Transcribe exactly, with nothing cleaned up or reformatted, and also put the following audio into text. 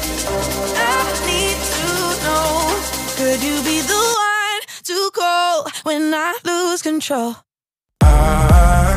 I need to know, could you be the one to call when I lose control? I